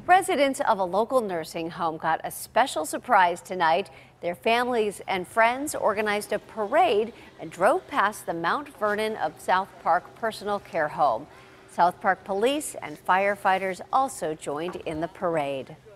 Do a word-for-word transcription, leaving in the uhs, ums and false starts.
Residents of a local nursing home got a special surprise tonight. Their families and friends organized a parade and drove past the Mount Vernon of South Park Personal Care Home. South Park police and firefighters also joined in the parade.